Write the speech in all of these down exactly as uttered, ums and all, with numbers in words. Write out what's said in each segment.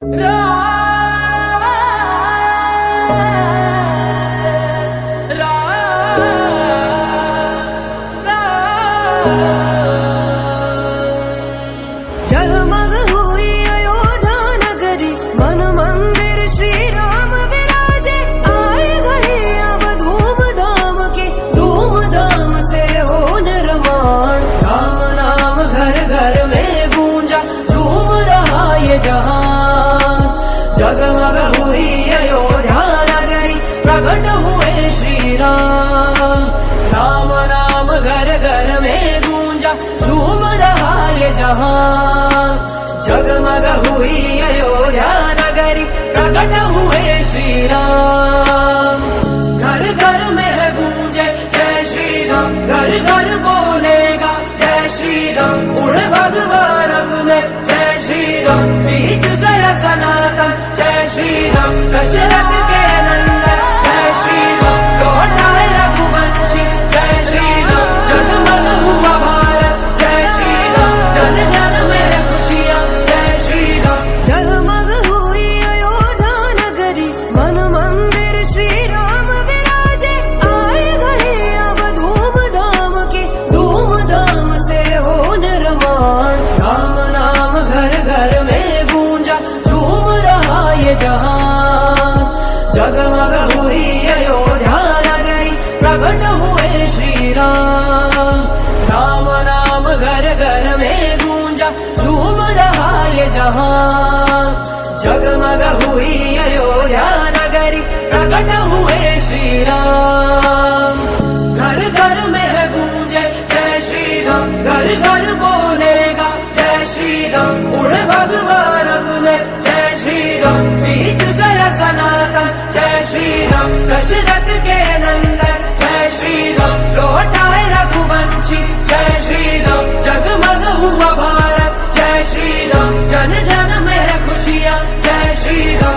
जगमग हुई अयोध्या नगरी, प्रकट हुए श्री राम। राम नाम घर घर में गूंजा, झूम रहा ये जहां। जगमग हुई अयोध्या नगरी, प्रकट हुए श्री राम। घर घर में है गूंजे जय श्री राम, घर घर बोलेगा जय श्री राम। उड़ भगवा रंग में जय श्री राम, जीत गया सनातन जय श्री राम। दशरथ के नंदन जय श्री राम, लौटाए रघुवंशी जय श्री राम। जगमग हुआ भारत जय श्री राम, जन जन में खुशियाँ जय श्री राम। जगमग हुई अयोध्या नगरी, मन मंदिर श्री राम विराजे। आए घड़ी अब धूम धाम के, धूम धाम से हो निर्माण। राम नाम घर घर में गूंजा, झूम रहा ये जहां। जगमग हुई अयोध्या नगरी, प्रकट हुए श्री राम। राम नाम घर घर में गूंजा, झूम रहा ये जहां। जगमग हुई अयोध्या नगरी, प्रकट हुए श्री राम। घर घर में है गूंजे जय श्री राम, घर घर बोलेगा जय श्री राम। उड़ भगवा रंग में जय श्री राम, जीत गया सनातन जय श्री राम। दशरथ के नंदन जय श्री राम, लौटाए रघुवंशी जय श्री राम। जगमग हुआ भारत जय श्री राम, जन जन में खुशियाँ जय श्री राम।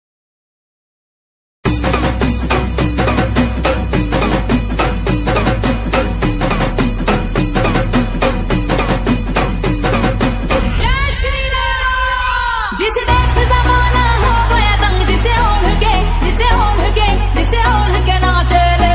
जिसे देख जमाना हो गया तंग, जिसे ओढ़ के जिसे ओढ़ के जिसे ओढ़ के नाचे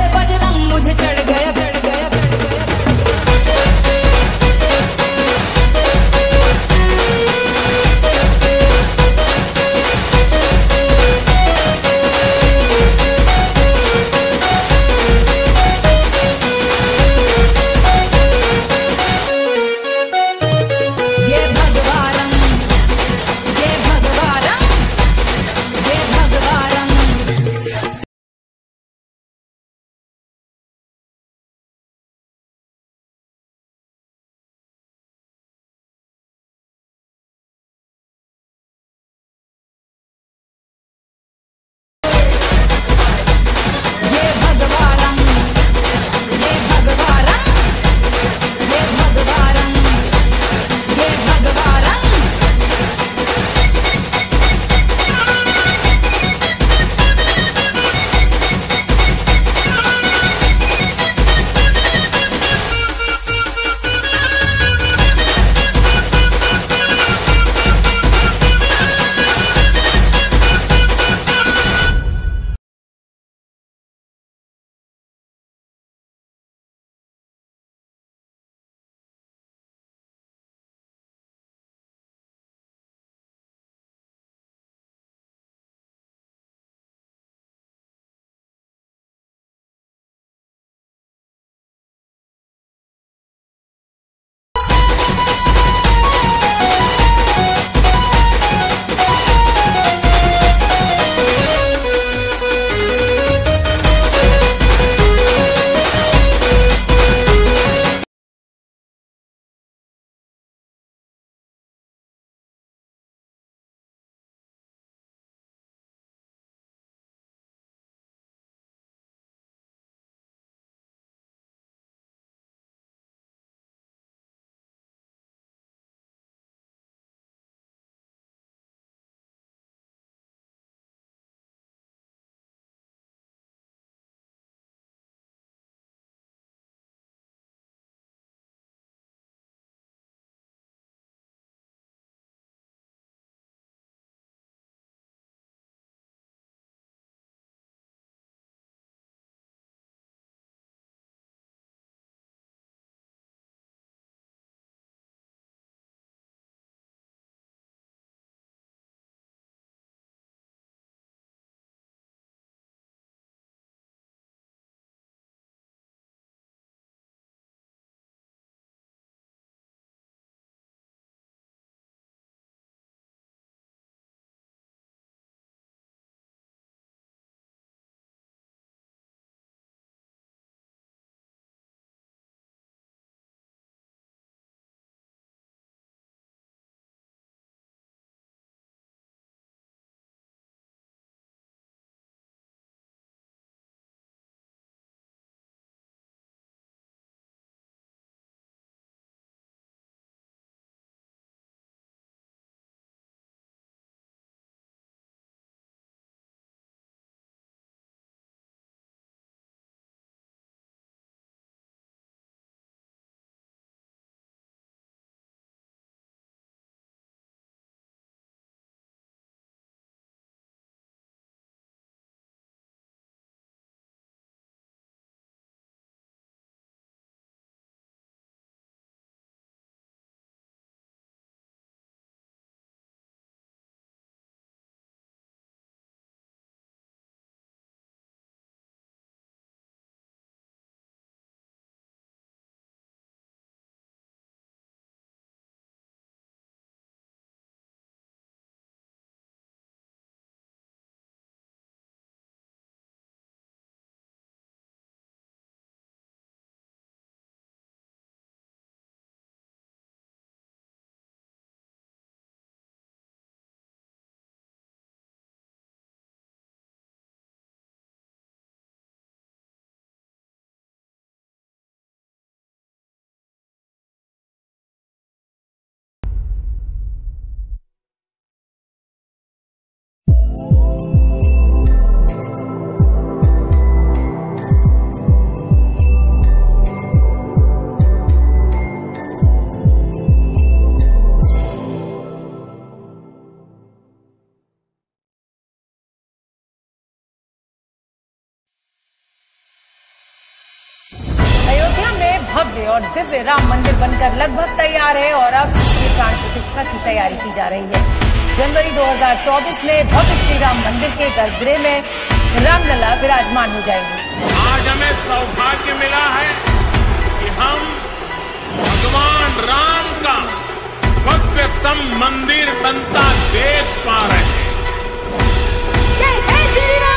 भव्य और दिव्य राम मंदिर बनकर लगभग तैयार है और अब इसकी प्राण प्रतिष्ठा की तैयारी की जा रही है। जनवरी दो हज़ार चौबीस में भव्य श्री राम मंदिर के गर्भगृह में रामलला विराजमान हो जाएंगे। आज हमें सौभाग्य मिला है कि हम भगवान राम का भव्यतम मंदिर बनता देख पा रहे हैं। जय जय श्री राम।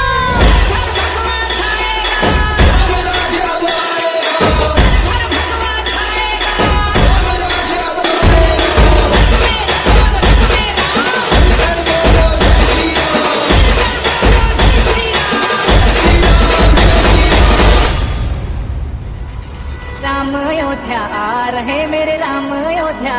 राम अयोध्या आ रहे मेरे राम अयोध्या।